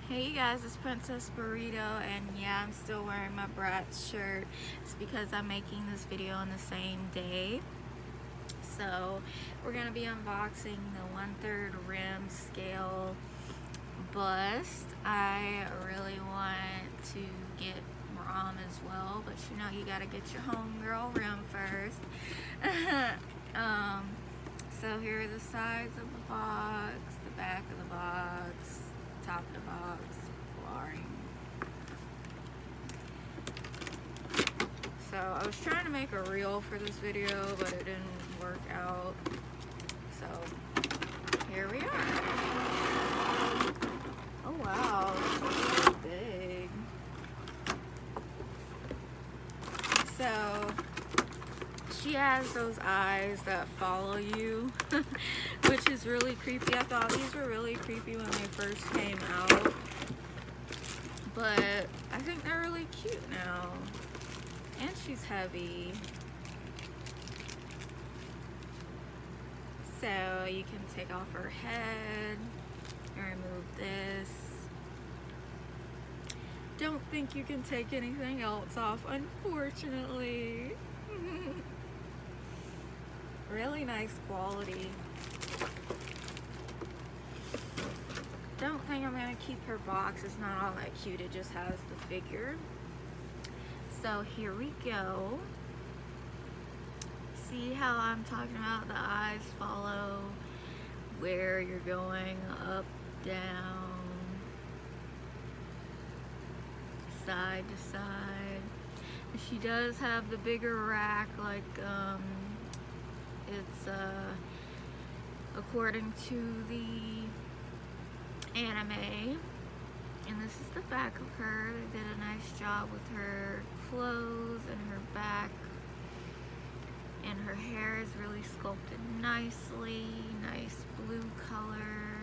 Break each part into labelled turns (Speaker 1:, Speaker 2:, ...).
Speaker 1: Hey you guys, it's Princess Burrito, and yeah, I'm still wearing my Bratz shirt. It's because I'm making this video on the same day. So we're gonna be unboxing the 1/3 rim scale bust. I really want to get Rom as well, but you know you gotta get your homegirl rim first. So here are the sides of the box, the back of the box, top of the box, boring. So I was trying to make a reel for this video, but it didn't work out. So here we are. Oh wow, it's so big. So she has those eyes that follow you, which is really creepy. I thought these were really creepy when they first came out, but I think they're really cute now. And she's heavy. So you can take off her head and remove this. Don't think you can take anything else off, unfortunately. Really nice quality. Don't think I'm gonna keep her box. It's not all that cute. It just has the figure. So here we go. See how I'm talking about the eyes follow where you're going, up, down, side to side. She does have the bigger rack, like it's according to the anime. And this is the back of her. They did a nice job with her clothes and her back. And her hair is really sculpted nicely. Nice blue color.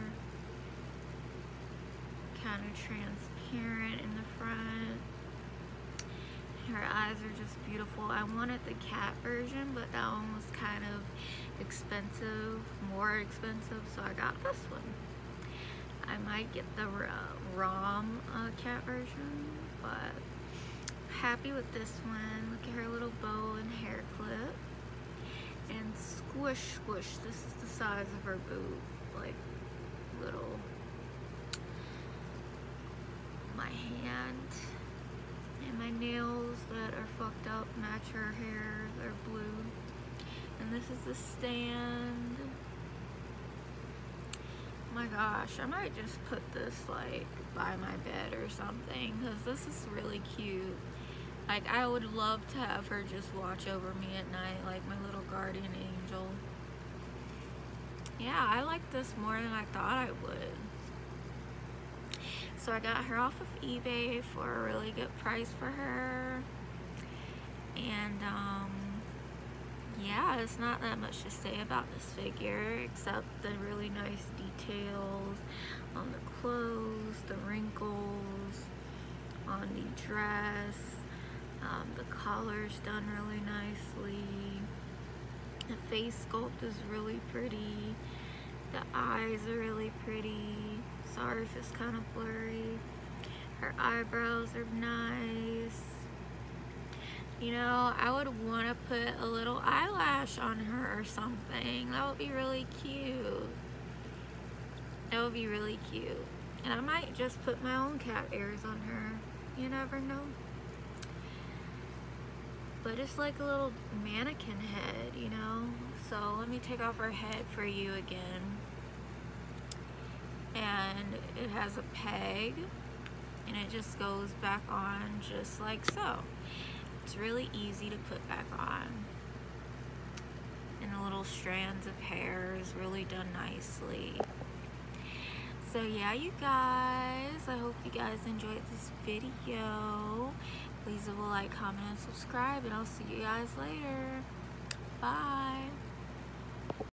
Speaker 1: Kind of transparent in the front. Her eyes are just beautiful. I wanted the cat version, but that one was kind of expensive, more expensive, so I got this one. I might get the Rom cat version, but happy with this one. Look at her little bow and hair clip. And squish, squish. This is the size of her boot, like little. My hand and my nails that are fucked up match her hair. They're blue. And this is the stand. My gosh, I might just put this like by my bed or something, because this is really cute. Like, I would love to have her just watch over me at night, like my little guardian angel. Yeah, I like this more than I thought I would. So I got her off of eBay for a really good price for her. And yeah, it's not that much to say about this figure, except the really nice details on the clothes, the wrinkles on the dress. The collar's done really nicely. The face sculpt is really pretty. The eyes are really pretty. Sorry if it's kind of blurry. Her eyebrows are nice. You know, I would want to put a little eyelash on her or something. That would be really cute. That would be really cute. And I might just put my own cat ears on her. You never know. But it's like a little mannequin head, you know? So let me take off her head for you again. And it has a peg. And it just goes back on just like so. It's really easy to put back on. And the little strands of hair is really done nicely. So yeah, you guys, I hope you guys enjoyed this video. Please leave a like, comment, and subscribe, and I'll see you guys later. Bye.